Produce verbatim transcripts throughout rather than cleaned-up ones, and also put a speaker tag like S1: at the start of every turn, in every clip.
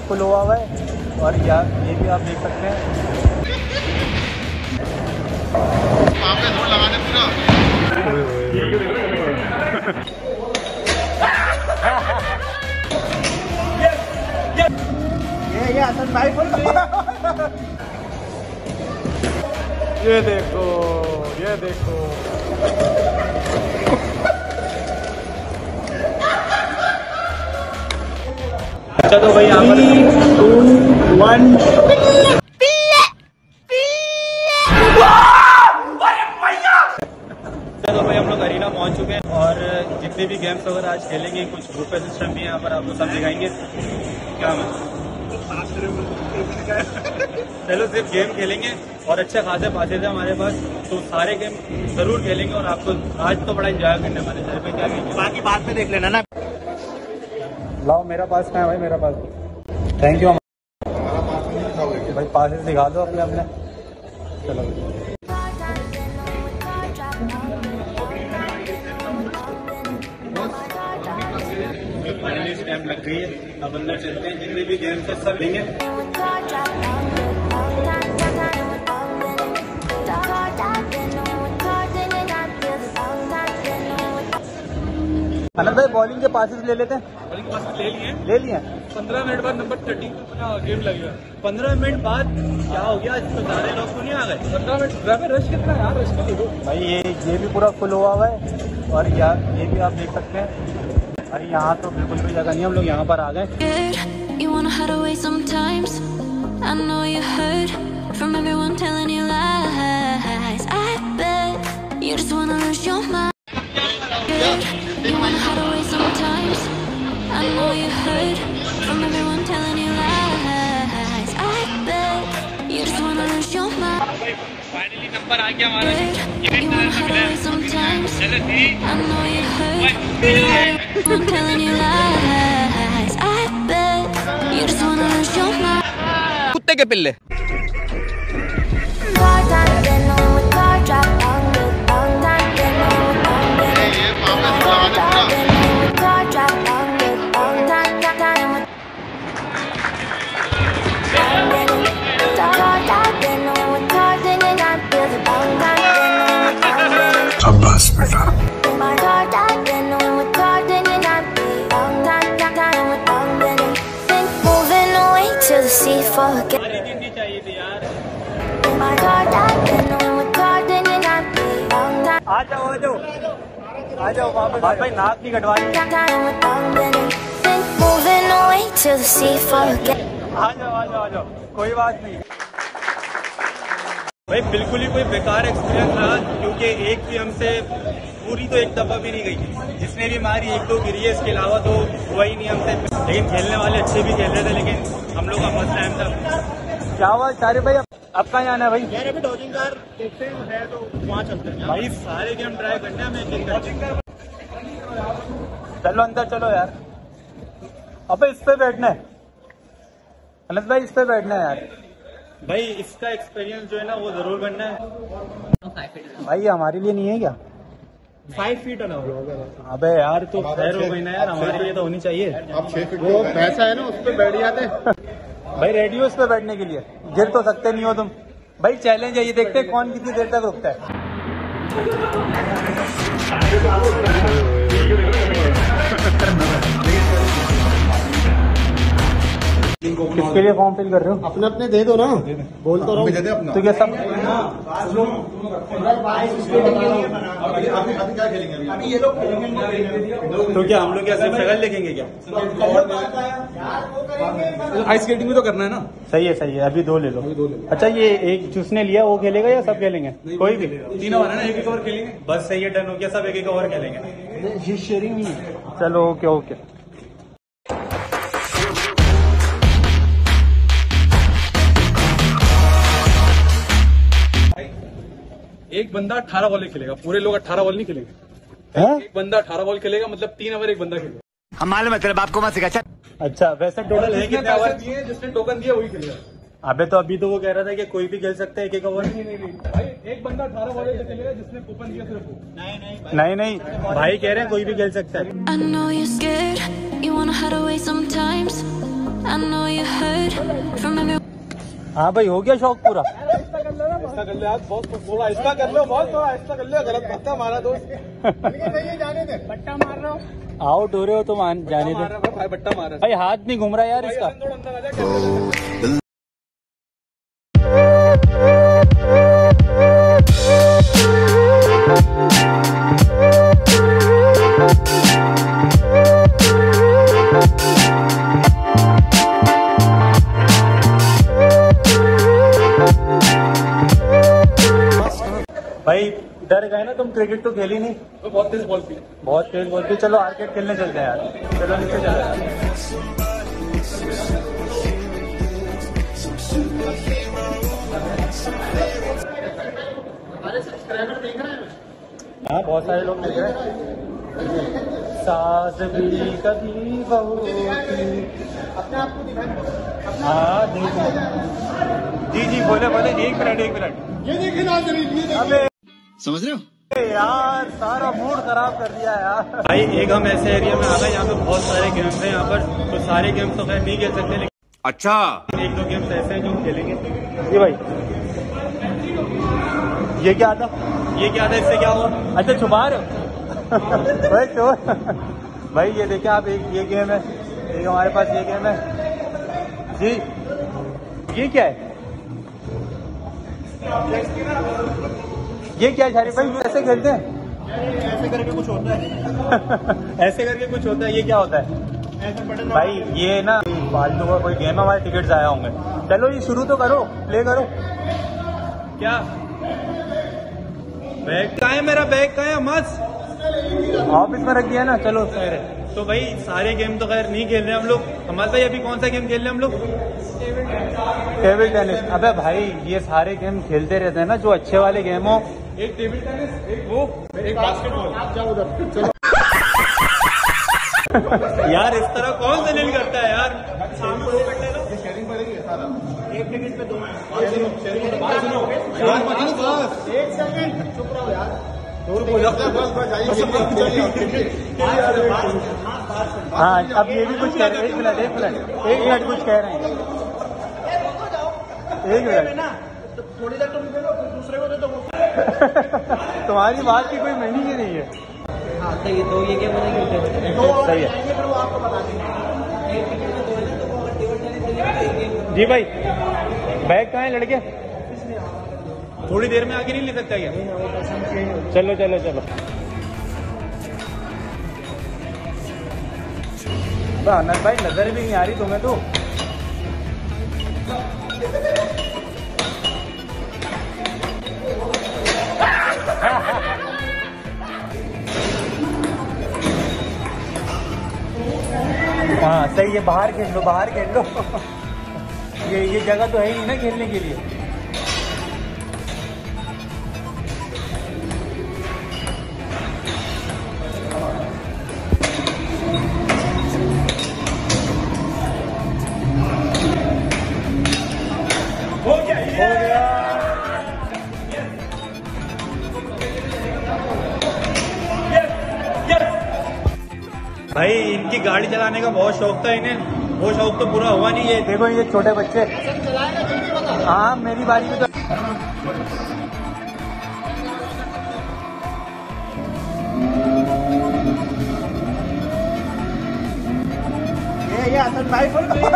S1: Full हुआ हुआ है और यार ये भी आप देख सकते हैं।
S2: वहाँ पे जोर लगा दे पूरा।
S1: ये ये असल भाई फुल। ये देखो ये देखो अच्छा तो भाई यहाँ पर टू वन तो भाई हम लोग अरीना पहुंच चुके हैं और जितने भी गेम्स वगैरह आज खेलेंगे, कुछ ग्रुप सिस्टम भी यहाँ पर आपको सब दिखाएंगे। क्या मैं चलो सिर्फ गेम खेलेंगे और अच्छे खासे पासे थे हमारे पास, तो सारे गेम जरूर खेलेंगे और आपको आज तो बड़ा एंजॉय करने वाले हैं। भाई क्या कहेंगे, बाकी बाद में देख लेना ना। लाओ मेरा पास कहाँ है भाई, मेरा पास। थैंक यू भाई, पासेस दिखा दो अपने अपने। चलो फाइनली स्टैम्प लग गई है, अब अंदर चलते हैं। जितने भी गेम्स है सब लेंगे। अनंत भाई बॉलिंग के पासेस ले लेते हैं।
S3: बॉलिंग के पासेस ले लिए
S1: ले लिए
S3: पंद्रह मिनट बाद नंबर थर्टीन का अपना गेम लगेगा।
S1: पंद्रह मिनट बाद क्या हो गया, तो सारे लोग तो नहीं आ गए।
S3: पंद्रह मिनट ड्राइवर रश कितना है यार, रश कर दो
S1: भाई। ये ये भी पूरा फुल हुआ हुआ है और यार ये भी आप देख सकते हैं। अरे यहाँ तो बिल्कुल भी जगह नहीं, हम लोग यहाँ पर आ गए।
S3: फाइनली नंबर आ गया हमारा, ये चलो
S4: कुत्ते के पिल्ले।
S2: शाबाश बेटा।
S1: चाहिए थी यार। आ जाओ आ जाओ आ जाओ वापस। भाई नाक नहीं कटवानी। आ जाओ आ जाओ आ जाओ, कोई बात नहीं भाई। बिल्कुल ही कोई बेकार एक्सपीरियंस रहा, क्योंकि एक भी हमसे पूरी तो एक दफा भी नहीं गई। जिसने भी मारी एक दो गिरी है, इसके अलावा तो हुआ ही नहीं हमसे। लेकिन खेलने वाले अच्छे भी खेल रहे थे, लेकिन हम लोग का फर्स्ट टाइम था। क्या हुआ सारे भाई, अब कहाँ जाना है भाई? यार अभी डॉजिंग कार देखते हैं तो वहाँ चलते हैं भाई। सारे गेम ट्राई करने हमें एक एक। चलो अंदर चलो यार। अबे इस पे बैठना है अनंत भाई, इस पे बैठना है यार। भाई इसका एक्सपीरियंस जो है ना वो जरूर करना है भाई। हमारे लिए नहीं है क्या? फाइव फीट ना हो। अबे यार तो खैर हो गई ना यार, हमारे लिए तो होनी चाहिए।
S2: अब छह फीट वो पैसा है ना, उस पर बैठ जाते
S1: भाई। रेडी हो इस पे बैठने के लिए? गिर तो सकते नहीं हो तुम भाई। चैलेंज है ये, देखते हैं कौन कितनी देर तक रुकता है। किसके लिए फॉर्म फिल कर रहे हो?
S2: अपने अपने दे दो ना, बोल तो रहा हूँ।
S1: तो क्या सब तो क्या हम लोग क्या सिर्फ शक्ल देखेंगे क्या?
S3: आइस स्केटिंग भी तो करना है ना।
S1: सही है सही है, अभी दो ले लो। अच्छा ये एक जिसने लिया वो खेलेगा या सब खेलेंगे? कोई भी
S3: तीन ओवर है ना, एक एक ओवर खेलेंगे
S1: बस। सही है, डन हो गया, सब एक एक ओवर खेलेंगे।
S3: ये शेयरिंग नहीं है।
S1: चलो ओके ओके।
S3: एक बंदा अठारह बॉल खेलेगा, पूरे लोग अठारह बॉल नहीं खेलेंगे। एक बंदा अठारह बॉल खेलेगा, मतलब तीन ओवर एक बंदा खेलेगा।
S4: हम मालूम है तेरे बाप को मत सिखा।
S1: अच्छा वैसे टोटल है कितने ओवर?
S3: जिसने टोकन दिया वही खेलेगा।
S1: अबे तो अभी तो वो कह रहा था कि कोई भी खेल सकता है एक एक ओवर।
S3: नहीं नहीं नहीं भाई, एक बंदा अठारह बॉल खेलेगा जिसने कूपन दिया सिर्फ वो।
S1: नहीं नहीं नहीं नहीं भाई कह रहे हैं कोई भी खेल सकता है। हाँ भाई, हो गया शौक पूरा।
S3: ऐसा कर लो, बहुत थोड़ा ऐसा कर लो, बहुत थोड़ा ऐसा कर लो। गलत पत्ता मारा दोस्त। जाने दे, बट्टा मार रहा हूँ।
S1: आउट हो रहे हो तो मान जाने दे
S3: भाई, बट्टा मार रहा
S1: भाई, हाथ नहीं घूम रहा यार इसका। भाई डर गए ना तुम, क्रिकेट तो खेली नहीं।
S3: तो बहुत तेज बॉल थी,
S1: बहुत तेज बोलती। चलो आर्केड खेलने चलते हैं यार, चलो नीचे चलते हैं। हाँ बहुत सारे लोग देख रहे हैं। सास भी कभी बहू की। अपने आप को दिखाएं। हाँ देखो। जी जी बोले बोले, एक मिनट एक मिनट।
S2: ये देखिए नाज़रीन,
S1: अबे
S2: समझ रहे हो
S1: यार, सारा मूड खराब कर दिया यार। भाई एक हम ऐसे एरिया में आ गए यहाँ पे बहुत सारे गेम्स हैं यहाँ पर, तो सारे गेम्स तो खैर नहीं खेल सकते, लेकिन
S2: अच्छा
S1: एक दो गेम्स ऐसे हैं जो हम खेलेंगे। ये भाई, ये क्या था? ये क्या था? इससे क्या हुआ? अच्छा छुपा रहे हो भाई चोर। भाई ये देखिए आप, एक ये गेम है, एक हमारे पास ये गेम है जी। ये क्या है? ये क्या है शारिफ भाई? ऐसे खेलते हैं? ऐसे करके कुछ होता है। ऐसे करके कुछ होता है, ये क्या होता है? भाई ये ना फालतू का कोई गेम है, हमारे टिकट्स आया होंगे। चलो ये शुरू तो करो, प्ले करो। क्या बैग कहाँ है? मेरा बैग कहाँ है? मस्त ऑफिस में रख दिया ना। चलो खैर है। तो भाई सारे गेम तो खैर नहीं खेल रहे हम लोग। हमारे भाई अभी कौन सा गेम खेल रहे हैं हम लोग? Table tennis. अबे भाई ये सारे गेम खेलते रहते हैं ना, जो अच्छे वाले गेम हो।
S3: एक टेबल टेनिस, एक वो, एक बास्केटबॉल। आप जाओ उधर, चलो।
S1: यार इस तरह कौन सा नील करता है यार?
S3: शाम को दो घंटे लो, शेयरिंग पड़ेगी सारा। एक टिकट पे दो। सुनो, बात सुनो यार, बस एक सेकंड चुप रहो यार।
S1: हाँ अब ये भी कुछ कह रहे हैं। एक मिनट एक मिनट एक मिनट कुछ कह रहे हैं। एक मिनट
S3: थोड़ी देर तुम दे दो, दूसरे को दे दो।
S1: तुम्हारी बात की कोई मीनिंग ही नहीं है।
S4: हाँ तो ये दो ये गेम बनेंगे,
S1: सही है जी भाई। बैग कहाँ है लड़के? थोड़ी देर में आके नहीं ले सकता क्या? चलो चलो चलो। अनंत भाई नजर भी नहीं आ रही तुम्हें तो। हाँ सही है, बाहर खेल लो, बाहर खेल लो। ये ये जगह तो है ही नहीं ना खेलने के लिए। हो गया, हो गया। भाई इनकी गाड़ी चलाने का बहुत शौक था इन्हें, वो शौक तो पूरा हुआ नहीं है। देखो ये छोटे बच्चे। हाँ मेरी बारी में तो। ये ये असल भाई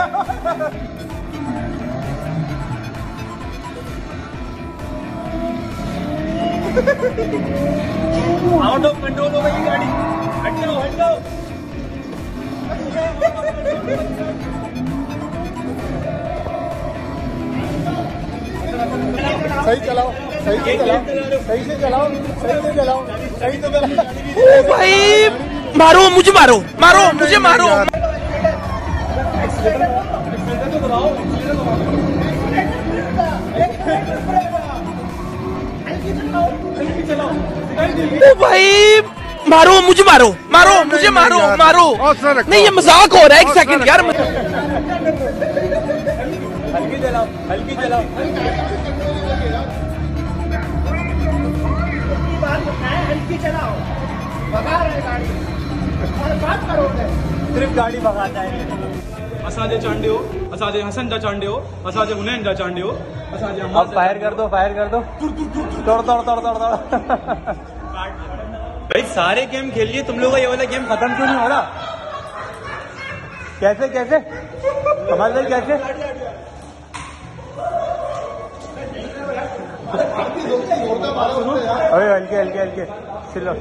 S1: आउट ऑफ कंट्रोल हो गई गाड़ी। हट जाओ हट जाओ।
S2: सही चलाओ, सही से चलाओ, सही से चलाओ, सही से चलाओ, सही से चलाओ।
S5: ओ भाई मारो मुझे, मारो मारो मुझे, मारो। ओ भाई मारो मुझे, मारो मारो मुझे, मारो मारो। नहीं ये मजाक हो रहा है, एक सेकंड यार।
S1: हल्की चलाओ, हल्की चलाओ। हल्की चलाओ, भगा रहे गाड़ी और बात करोगे। सिर्फ गाड़ी भगाता है।
S3: असाजे चांडे हो, असाजे हसन जा चांडे हो, असाजे हुनैन जा चांडे हो, असाजे
S1: अब फायर कर दो, फायर कर दो, तोड़ तोड़ तोड़ तोड़ तोड़। भाई सारे गेम खेलिए, तुम लोगों का ये वाला गेम खत्म क्यों नहीं हो रहा? कैसे कैसे कमाल भाई कैसे? अरे हल्के हल्के हल्के चलो,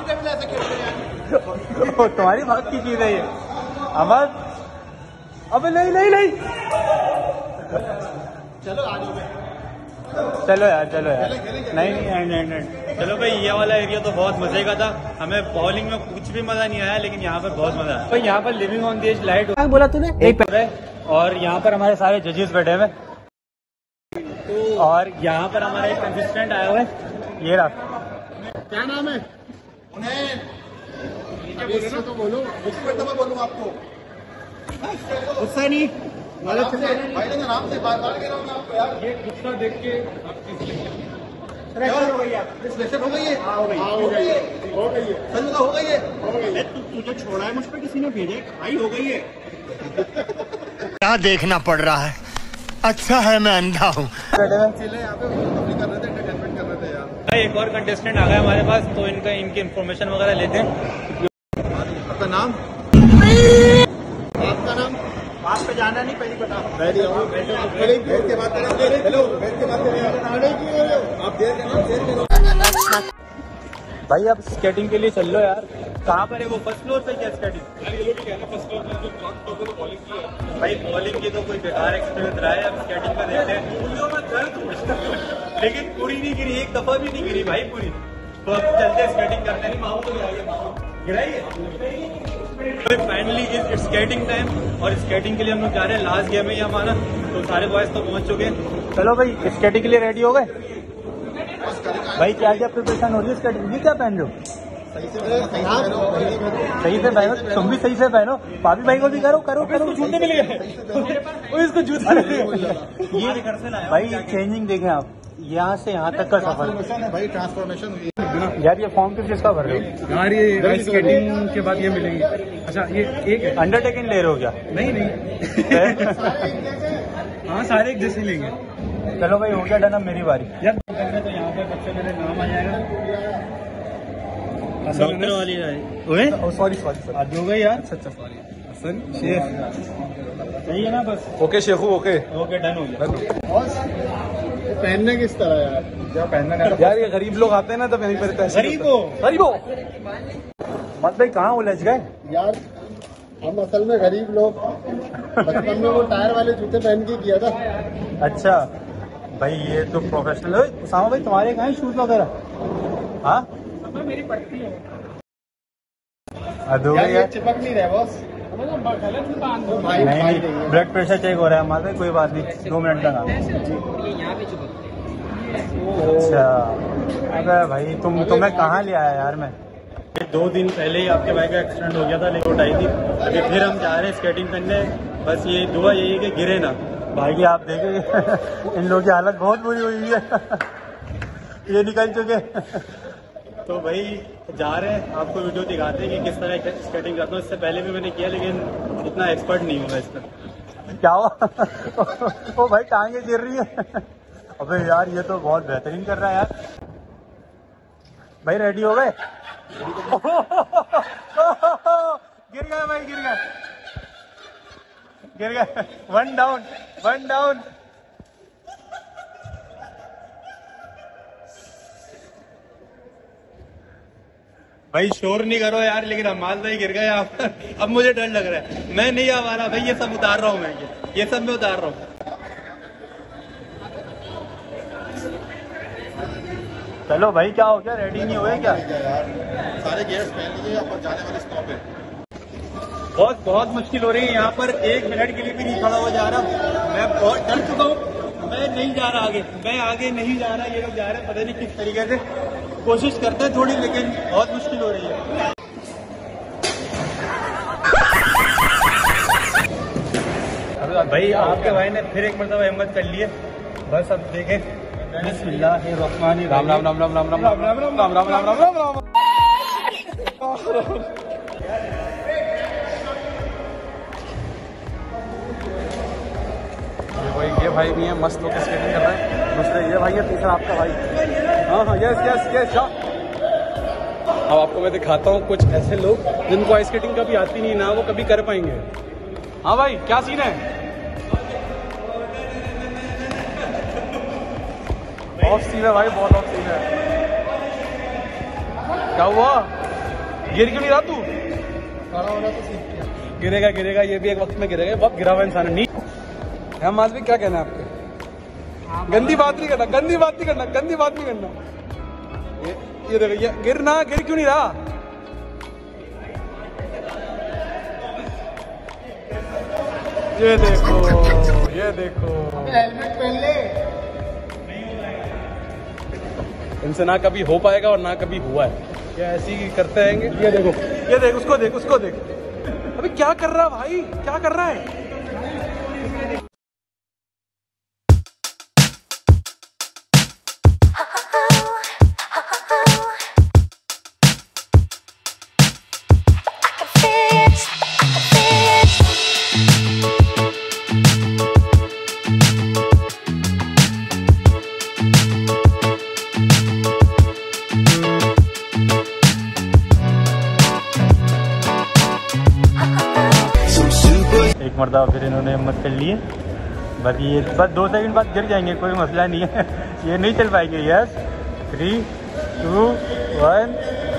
S1: तुम्हारी बात की चीज है ये अमर। अबे नहीं नहीं नहीं, चलो आ जाओ, चलो यार चलो यार, नहीं नहीं एंड एंड एंड। चलो भाई ये वाला एरिया तो बहुत मजे का था, हमें बॉलिंग में कुछ भी मजा नहीं आया, लेकिन यहाँ पर बहुत मजा आया। भाई यहाँ पर living on the edge light बोला तूने एक पे, और यहाँ पर हमारे सारे जजेस बैठे हुए, और यहाँ पर हमारा एक कंसिस्टेंट आया हुआ है, ये रहा।
S2: क्या नाम है? तो बोलो, मैं बोलूँ आपको गुस्सा नहीं, भाई ने नाम से बात कर रहा हूँ आपको यार।
S3: ये गुस्सा देख के
S2: हो गई है, हो गई है, हो गई है, हो गई है, हो गई है। तुझे छोड़ा है मुझ पे किसी ने भेजे भाई, हो गई है।
S6: क्या देखना पड़ रहा है, अच्छा है मैं अंधा हूँ।
S1: एक और कंटेस्टेंट आ गया हमारे पास, तो इनका इनकी इन्फॉर्मेशन वगैरह लेते हैं।
S2: आपका नाम? आपका नाम? आप पे जाना नहीं, पहले बता। बैठ के बात करें, हेलो बैठ के बात करें, आप देर के नाम देर के।
S1: भाई अब स्केटिंग के लिए चल लो यार। कहाँ पर है वो? फर्स्ट फ्लोर पे क्या स्केटिंग?
S3: फर्स्ट फ्लोर में जो बॉलिंग की है
S1: भाई बॉलिंग की तो कोई बेकार एक्सपीरियंस रहा है, अब स्केटिंग का देखते हैं। लेकिन पूरी नहीं गिरी, एक दफा भी नहीं गिरी भाई पूरी। तो अब चलते स्केटिंग करते हैं। माहौल तो गिराइए। फाइनली इज स्केटिंग टाइम, और स्केटिंग के लिए हम लोग जा रहे हैं। लास्ट गेम है ये हमारा, तो सारे बॉयज तो पहुंच चुके हैं। चलो भाई स्केटिंग के लिए रेडी हो गए भाई? क्या क्या प्रिपरेशन हो रही है स्केटिंग की? क्या पहन रहे हो? सही से पहनो, तुम भी सही से पहनो। भाभी भाई को भी करो करो करो। जूते मिल गए इसको, जूते मिल गए। ये भाई चेंजिंग देखें आप, यहाँ से यहाँ तक का सफर
S2: भाई, ट्रांसफॉर्मेशन हुई है
S1: यार। ये फॉर्म किस चीज का भर रहे हो
S3: यार? ये स्केटिंग के बाद ये मिलेंगे। अच्छा ये एक है,
S1: अंडरटेकिंग ले रहे हो क्या?
S3: नहीं नहीं हाँ सारे एक जैसे लेंगे।
S1: चलो भाई हो गया डन, अब मेरी बारी
S3: यार। तो यहाँ पे बच्चे मेरे नाम आ जाएगा,
S1: डॉक्टर वाली
S2: सॉरी सॉरी
S1: आज हो गई यार।
S3: अच्छा सॉरी हसन शेख,
S1: सही है ना? बस
S3: okay Shekhu, okay
S1: okay done हो गया।
S2: पहनने किस तरह यार?
S3: क्या पहनना है यार? ये गरीब लोग आते हैं ना, तब यहीं पर
S1: गरीब हो
S3: गरीब हो
S1: मत भाई, कहाँ उलझ गए
S2: यार? हम असल में गरीब लोग, बचपन में वो टायर वाले जूते पहन के किया था।
S1: अच्छा भाई ये तो प्रोफेशनल है। उसामा भाई तुम्हारे कहाँ शूज वगैरह? हाँ
S3: मेरी पट्टी है
S1: अधूरी
S2: यार ये
S1: है।
S2: चिपक नहीं रहा बॉस।
S1: नहीं नहीं, ब्लड प्रेशर चेक हो रहा है हमारे। कोई बात नहीं, दो मिनट का नाम। अच्छा अबे भाई तुम तुम्हें कहाँ ले आया यार? मैं दो दिन पहले ही आपके भाई का एक्सीडेंट हो गया था, लेट आई थी। अभी फिर हम जा रहे हैं स्केटिंग करने। बस ये दुआ यही है कि गिरे ना। भाई आप देखें इन लोगों की हालत बहुत बुरी हुई है। ये निकल चुके। तो भाई जा रहे हैं, आपको वीडियो दिखाते हैं कि किस तरह स्केटिंग करता हूँ। इससे पहले भी मैंने किया, लेकिन इतना एक्सपर्ट नहीं हुआ इसका। क्या हुआ? ओ भाई टांगे गिर रही है। अबे यार ये तो बहुत बेहतरीन कर रहा है यार। भाई रेडी हो गए? गिर गया भाई, गिर गया गिर गया। One down, one down. भाई शोर नहीं करो यार, लेकिन अम्माल भाई गिर गए यहाँ पर। अब मुझे डर लग रहा है, मैं नहीं आ पा रहा भाई। ये सब उतार रहा हूँ मैं, ये ये सब मैं उतार रहा हूँ। चलो भाई क्या हो गया? रेडी नहीं हुए क्या?
S2: सारे गियर्स पहन लीजिए, अब जाने वाले स्टॉप है।
S1: बहुत बहुत मुश्किल हो रही है यहाँ पर। एक मिनट के लिए भी नहीं खड़ा हो जा रहा। मैं बहुत डर चुका हूँ, मैं नहीं जा रहा आगे, मैं आगे नहीं जा रहा। ये लोग जा रहे हैं, पता नहीं किस तरीके से। कोशिश करते हैं थोड़ी, लेकिन बहुत मुश्किल हो रही है। अब भाई आपके भाई ने फिर एक मरतबा हिम्मत कर ली है। बस अब देखें। बिस्मिल्लाहिर्रहमानिर्रहीम।
S3: राम राम राम राम राम राम राम राम राम राम राम राम राम। देखो ये भाई भी है, मस्त लोग स्केटिंग कर रहे हैं। दूसरे ये भाई है, तीसरा आपका भाई। हाँ हाँ यस यस यस। अब आपको मैं दिखाता हूँ कुछ ऐसे लोग जिनको आइस स्केटिंग कभी आती नहीं ना वो कभी कर पाएंगे। हाँ भाई क्या सीन है? ऑफ सीन है भाई, बहुत ऑफ सीन है। क्या हुआ? गिर क्यों नहीं रहा तू? गिरेगा गिरेगा, ये भी एक वक्त में गिरेगा। बहुत गिरा हुआ इंसान है। नी हम आज भी क्या कहना है आपके? गंदी बात नहीं करना, गंदी बात नहीं करना, गंदी बात नहीं करना। ये ये देखो ये गिरना, गिर क्यों नहीं रहा? ये देखो ये देखो,
S2: हेलमेट पहन ले।
S3: इनसे ना कभी हो पाएगा और ना कभी हुआ है। ये ऐसे ही करते रहेंगे। ये देखो ये देख, उसको देख उसको देख। अबे क्या कर रहा है भाई, क्या कर रहा है?
S1: एक मरतबा फिर इन्होंने हिम्मत कर ली है। बाकी ये बस दो सेकंड बाद गिर जाएंगे, कोई मसला नहीं है। ये नहीं चल पाएंगे। Yes three two one.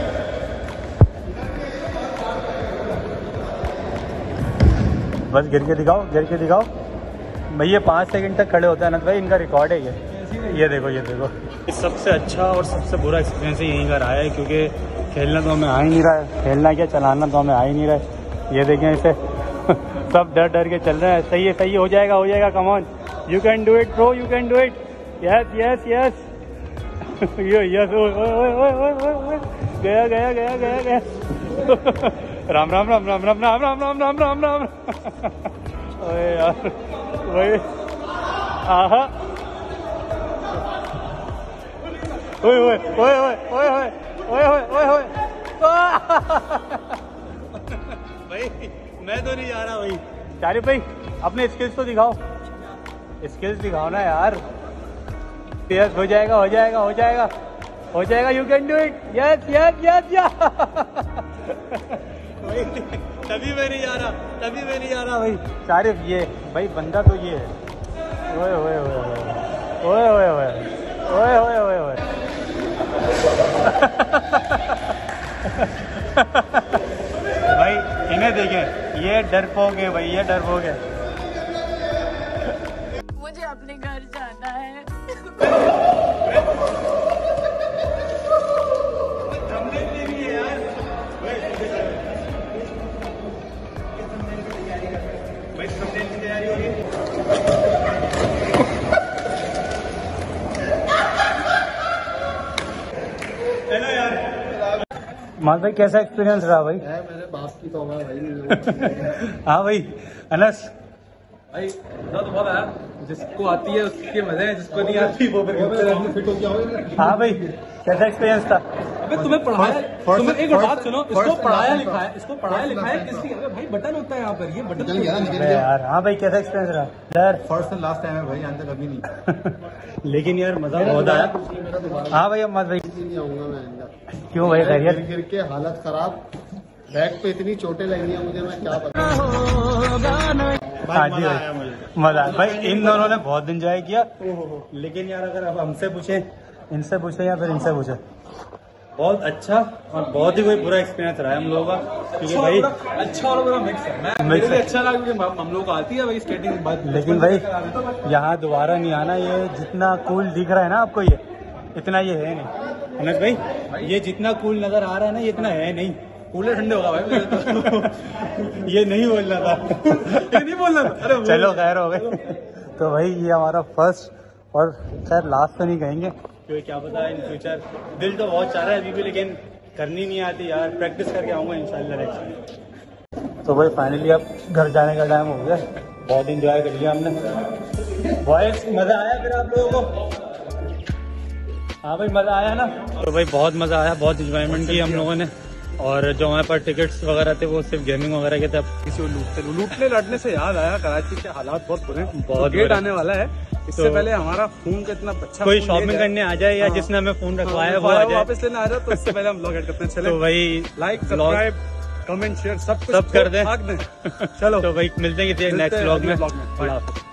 S1: बस गिर के दिखाओ, गिर के दिखाओ भाई। ये पाँच सेकंड तक खड़े होते हैं ना भाई, इनका रिकॉर्ड है ये। ये देखो ये देखो। सबसे अच्छा और सबसे बुरा एक्सपीरियंस यहीं का रहा है, क्योंकि खेलना तो हमें आ ही नहीं रहा है। खेलना क्या, चलाना तो हमें आ ही नहीं रहा है। ये देखें इसे सब डर डर के चल रहे हैं। सही है सही है, हो जाएगा हो जाएगा। Come on, you can do it bro, you can do it. Yes yes yes yes. गया गया गया गया गया। राम राम राम राम राम राम राम राम राम राम राम। अरे यार वही आहा। ओए ओए ओए ओए ओए ओए ओए ओए। भाई मैं तो नहीं जा रहा भाई। शारिफ भाई अपने स्किल्स तो दिखाओ, स्किल्स दिखाओ ना यार। यस हो जाएगा हो जाएगा हो जाएगा हो जाएगा। You can do it. Yes yes yes yes. भाई तभी मैं नहीं जा रहा, तभी मैं नहीं जा रहा भाई। शारिफ ये भाई बंदा तो ये है। ओए ओए ओए ओए ओए ओए ओए ओए ओए। भाई इन्हें देखें, ये डरपोक है भाई, ये डरपोक है।
S7: मुझे अपने घर जाना है।
S1: मान भाई कैसा एक्सपीरियंस रहा भाई?
S2: मेरे बाप की तौबा भाई।
S1: हाँ भाई अनस
S3: भाई मजा तो बहुत आया। जिसको आती है उसके मजे हैं, जिसको नहीं आती वो फिर
S2: फिट हो गया।
S1: हाँ भाई कैसा एक्सपीरियंस था?
S3: अबे तुम्हें पढ़ाया,
S2: first-
S3: तुम्हें एक
S2: first-
S3: बात सुनो, इसको
S2: first-
S3: पढ़ाया
S2: first-
S3: लिखा है, इसको पढ़ाया लिखा है किसकी? अबे भाई बटन होता है यहाँ पर, ये बटन
S2: निकल गया ना, निकल
S1: अबे
S2: गया।
S1: यार हाँ भाई कैसा एक्सपीरियंस रहा यार?
S2: फर्स्ट एंड लास्ट टाइम है भाई, यहाँ तक कभी नहीं।
S1: लेकिन यार मजा बहुत आया। हाँ भाई अम्मा भाई
S2: नहीं आऊंगा मैं अंदर।
S1: क्यों भाई
S2: गिर
S1: खैरियत?
S2: गिर के हालत खराब, बैक पे इतनी चोटें लगी हैं मुझे, मैं क्या बता।
S1: हाँ जी भाई मजा भाई। इन दोनों ने बहुत एंजॉय किया। लेकिन यार अगर अब हमसे पूछे, इनसे पूछे या फिर इनसे पूछे, बहुत अच्छा और बहुत ही कोई बुरा एक्सपीरियंस रहा है हम लोगों का। क्योंकि भाई
S3: अच्छा और बुरा मिक्स है। मैं मेरे लिए अच्छा लगा क्योंकि हम लोग को आती है भाई स्केटिंग।
S1: लेकिन भाई यहाँ दोबारा नहीं आना। ये जितना कूल दिख रहा है ना आपको, ये इतना ये है नहीं। अनस भाई ये जितना कूल नजर आ रहा है ना, ये इतना है नहीं।
S3: कूलर ठंडे होगा भाई मेरे तो।
S1: ये नहीं बोलना था।
S3: ये नहीं बोलना था। अरे
S1: चलो खैर हो गए। तो भाई ये हमारा फर्स्ट और खैर लास्ट तो नहीं कहेंगे, क्योंकि क्या पता इन फ्यूचर। दिल तो बहुत चाह रहा है अभी भी, लेकिन करनी नहीं आती यार। प्रैक्टिस करके आऊंगा इंशाल्लाह नेक्स्ट। तो भाई फाइनली अब घर जाने का टाइम हो गया। बहुत इंजॉय कर लिया हमने। बॉयज मजा आया फिर आप लोगों को? हाँ भाई मजा आया ना? तो भाई बहुत मजा आया, बहुत इंजॉयमेंट की हम लोगों ने। और जो हमारे पास टिकट्स वगैरह थे वो सिर्फ गेमिंग वगैरह के थे।
S3: किसी को लूटते लूटने लड़ने से याद आया, कराची के हालात बहुत बुरे हैं,
S1: बहुत
S3: गेट
S1: बुरे।
S3: आने वाला है, इससे
S1: तो
S3: पहले हमारा फोन का इतना अच्छा
S1: कोई
S3: फोन
S1: शॉपिंग
S3: ले जाए।
S1: करने आ जाए या
S3: हाँ।
S1: जिसने हमें फोन रखवाया
S3: हाँ,
S1: वो आ जाए,
S3: वापस लेने आ जाए, तो इससे पहले हम ब्लॉग एड करते हैं। चले
S1: तो वही
S3: लाइक सब्सक्राइब कमेंट शेयर सब कुछ
S1: सब कर दें।
S3: भाग दें। चलो
S1: तो वही मिलते हैं किसी
S3: मिलते
S1: नेक्स्ट
S3: हैं
S1: व्लॉग में।
S3: अगले vlog में।
S1: अल्लाह हाफिज़।